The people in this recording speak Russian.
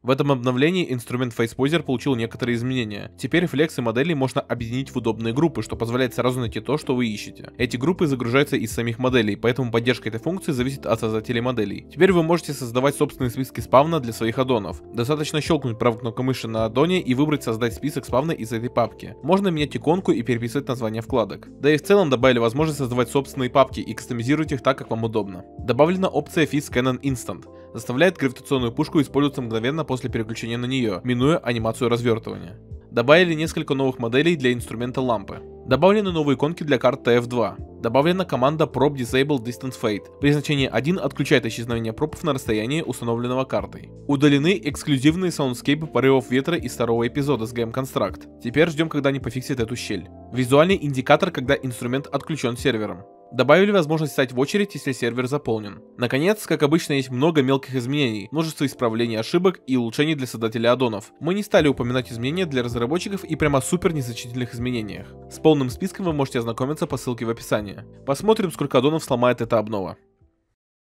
В этом обновлении инструмент FacePoser получил некоторые изменения. Теперь флексы моделей можно объединить в удобные группы, что позволяет сразу найти то, что вы ищете. Эти группы загружаются из самих моделей, поэтому поддержка этой функции зависит от создателей моделей. Теперь вы можете создавать собственные списки спавна для своих аддонов. Достаточно щелкнуть правой кнопкой мыши на аддоне и выбрать создать список спавна из этой папки. Можно менять иконку и переписывать названия вкладок. Да и в целом добавили возможность создавать собственные папки и кастомизировать их так, как вам удобно. Добавлена опция Fizz Cannon Instant. Заставляет гравитационную пушку использоваться мгновенно после переключения на нее, минуя анимацию развертывания. Добавили несколько новых моделей для инструмента лампы. Добавлены новые иконки для карт TF2. Добавлена команда Prop Disable Distance Fade. При значении 1 отключает исчезновение пропов на расстоянии, установленного картой. Удалены эксклюзивные саундскейпы порывов ветра из второго эпизода с Game Construct. Теперь ждем, когда они пофиксят эту щель. Визуальный индикатор, когда инструмент отключен сервером. Добавили возможность встать в очередь, если сервер заполнен. Наконец, как обычно, есть много мелких изменений, множество исправлений ошибок и улучшений для создателей аддонов. Мы не стали упоминать изменения для разработчиков и прямо супер незначительных изменениях. С полным списком вы можете ознакомиться по ссылке в описании. Посмотрим, сколько аддонов сломает эта обнова.